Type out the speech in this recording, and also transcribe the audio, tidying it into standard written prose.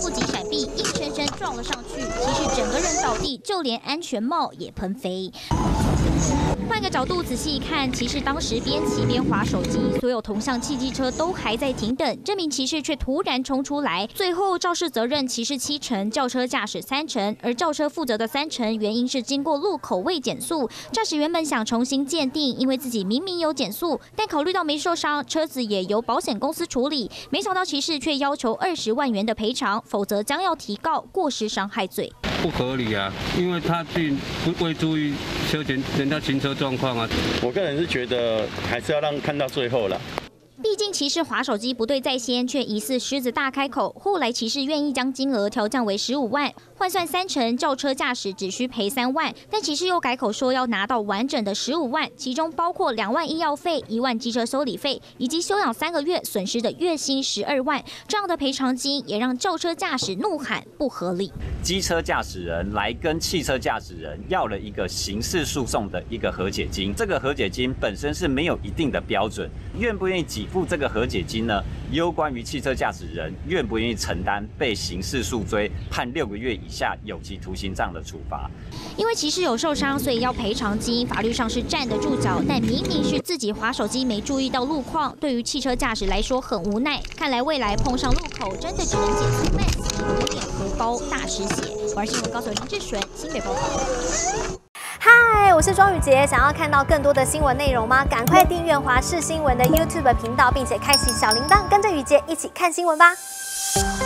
不及闪避，硬生生撞了上去，骑士整个人倒地，就连安全帽也喷飞。换个角度仔细一看，骑士当时边骑边滑手机，所有同向汽机车都还在停等，这名骑士却突然冲出来。最后肇事责任骑士7成，轿车驾驶3成，而轿车负责的3成原因是经过路口未减速。驾驶原本想重新鉴定，因为自己明明有减速，但考虑到没受伤，车子也由保险公司处理。没想到骑士却要求20万元的赔偿，否则将要提告过失伤害罪。 不合理啊，因为他并不未注意人家行车状况啊。 我个人是觉得还是要让看到最后了。 毕竟骑士滑手机不对在先，却疑似狮子大开口。后来骑士愿意将金额调降为15万，换算3成，轿车驾驶只需赔3万。但骑士又改口说要拿到完整的15万，其中包括2万医药费、1万机车修理费，以及休养3个月损失的月薪12万。这样的赔偿金也让轿车驾驶怒喊不合理。 机车驾驶人来跟汽车驾驶人要了一个刑事诉讼的一个和解金，这个和解金本身是没有一定的标准，愿不愿意给付这个和解金呢？攸关于汽车驾驶人愿不愿意承担被刑事诉追判6个月以下有期徒刑这样的处罚。 因为骑士有受伤，所以要赔偿金，法律上是站得住脚。但明明是自己滑手机没注意到路况，对于汽车驾驶来说很无奈。看来未来碰上路口，真的只能减速慢行，以免荷包大失血。玩新闻高手林志纯，新北报道。 嗨，我是庄宇杰，想要看到更多的新闻内容吗？赶快订阅华视新闻的 YouTube 频道，并且开启小铃铛，跟着宇杰一起看新闻吧。